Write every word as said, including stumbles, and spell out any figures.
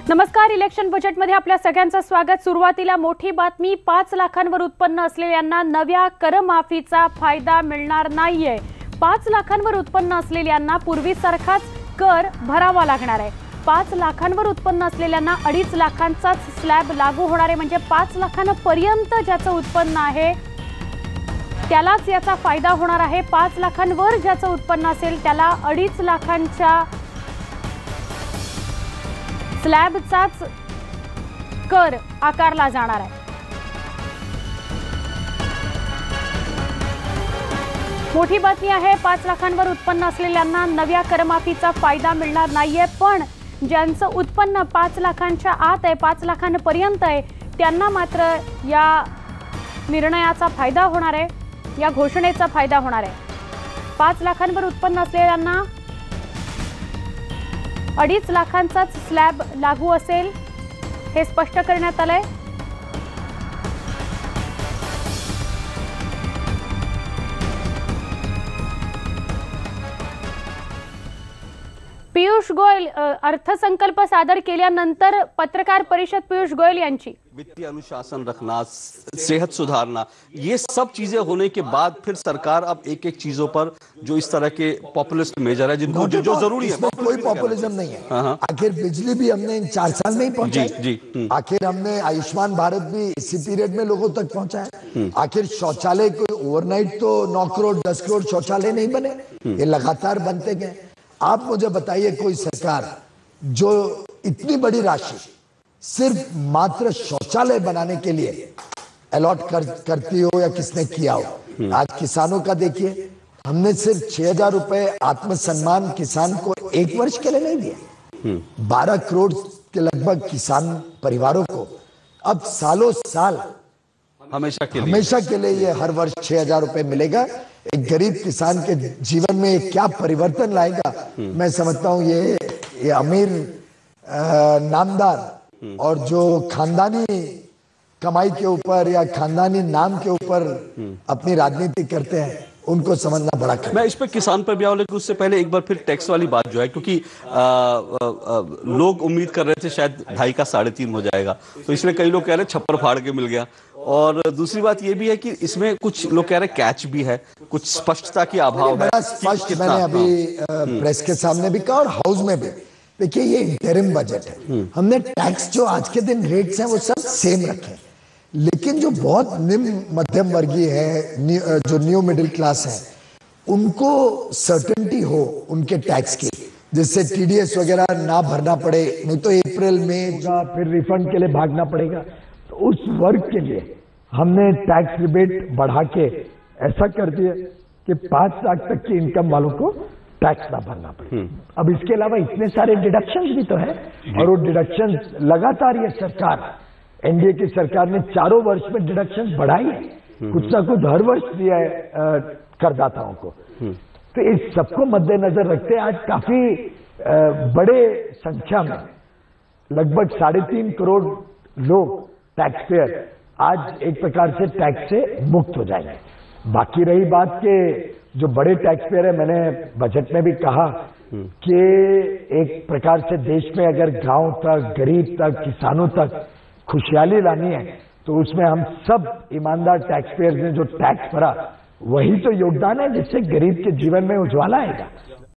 नमस्कार. इलेक्शन बजेटमध्ये आपल्या सगळ्यांचं स्वागत. सुरुवातीला मोठी बातमी. पाच लाखांवर उत्पन्न असलेल्यांना नव्या करमाफीचा फायदा मिळणार नाहीये. पाच लाखांवर उत्पन्न असलेल्यांना पूर्वीसारखाच कर भरावा लागणार आहे. पाच लाखांवर उत्पन्न असलेल्यांना अडीच लाखांचाच स्लॅब लागू होणार आहे. म्हणजे पाच लाखांपर्यंत ज्याचं उत्पन्न आहे त्यालाच याचा फायदा होणार आहे. पाच लाखांवर ज्याचं उत्पन्न असेल त्याला अडीच लाखांच्या स्लॅबचाच कर आकारला जाणार आहे. मोठी बातमी आहे. पाच लाखांवर उत्पन्न असलेल्यांना नव्या करमाफीचा फायदा मिळणार नाहीये. पण ज्यांचं उत्पन्न पाच लाखांच्या आत आहे, पाच लाखांपर्यंत आहे, त्यांना मात्र या निर्णयाचा फायदा होणार आहे. या घोषणेचा फायदा होणार आहे. पाच लाखांवर उत्पन्न असलेल्यांना अडीच लाखांचाच स्लॅब लागू असेल, हे स्पष्ट करण्यात आलंय. पियुष गोयल अर्थसंकल्प सादर केल्यानंतर पत्रकार परिषद पियुष गोयल यांची वित्तीय अनुशासन रखना, सेहत सुधारना, ये सब चीजें होने के बाद फिर सरकार अब एक एक चीजों पर जो इस तरह के पॉपुलिस्ट मेजर है जिनको जो, जो जरूरी है, कोई पॉपुलिज्म नहीं है. आखिर बिजली भी हमने इन चार साल में ही पहुंचाई. जी, जी. आखिर हमने आयुष्मान भारत भी इसी पीरियड में लोगों तक पहुंचाया. आखिर शौचालय कोई ओवरनाइट तो नौ करोड़ दस करोड़ शौचालय नहीं बने, ये लगातार बनते गए. आप मुझे बताइए कोई सरकार जो इतनी बड़ी राशि सिर्फ मात्र शौचालय बनाने के लिए अलॉट कर, करती हो या किसने किया हो. आज किसानों का देखिए, हमने सिर्फ छह हजार रुपए आत्मसम्मान किसान को एक वर्ष के लिए नहीं दिए. बारह करोड़ के लगभग किसान परिवारों को अब सालों साल हमेशा के लिए हमेशा के लिए ये हर वर्ष छह हजार रुपए मिलेगा. एक गरीब किसान के जीवन में क्या परिवर्तन लाएगा, मैं समझता हूं ये ये अमीर नामदार और जो खानदानी कमाई के ऊपर या खानदानी नाम के ऊपर अपनी राजनीति करते हैं उनको समझना बड़ा कठिन. मैं इस पे किसान पर भी आऊं, लेकिन उससे पहले एक बार फिर टैक्स वाली बात जो है, क्योंकि आ, आ, आ, लोग उम्मीद कर रहे थे शायद ढाई का साढ़े तीन हो जाएगा, तो इसलिए कई लोग कह रहे छप्पर फाड़ के मिल गया. और दूसरी बात ये भी है कि इसमें कुछ लोग कह रहे कैच भी है, कुछ स्पष्टता की अभाव है. स्पष्ट मैंने अभी प्रेस के सामने भी कहा और हाउस में भी. देखिए ये इंटरिम बजट है. हमने टैक्स जो आज के दिन रेट्स हैं वो सब सेम रखे, लेकिन जो बहुत निम्न मध्यम वर्गीय है, जो न्यू मिडिल क्लास है, उनको सर्टेनिटी हो उनके टैक्स की, जिससे टीडीएस वगैरह ना भरना पड़े. नहीं तो अप्रैल में फिर रिफंड के लिए भागना पड़ेगा. तो उस वर्ग के लिए हमने टैक्स रिबेट बढ़ा के ऐसा कर दिया कि पांच लाख तक की इनकम वालों को टैक्स ना भरना पड़े. अब इसके अलावा इतने सारे डिडक्शंस भी तो है, और वो डिडक्शंस लगातार ये सरकार, एनडीए की सरकार ने चारों वर्ष में डिडक्शंस बढ़ाई है. कुछ ना कुछ हर वर्ष दिया है करदाताओं को. तो इस सबको मद्देनजर रखते आज काफी बड़े संख्या में लगभग साढ़े तीन करोड़ लोग टैक्स पेयर आज एक प्रकार से टैक्स से मुक्त हो जाएंगे. बाकी रही बात के जो बड़े टैक्स पेयर है, मैंने बजट में भी कहा कि एक प्रकार से देश में अगर गांव तक, गरीब तक, किसानों तक खुशहाली लानी है तो उसमें हम सब ईमानदार टैक्स पेयर ने जो टैक्स भरा वही तो योगदान है जिससे गरीब के जीवन में उज्ज्वला आएगा.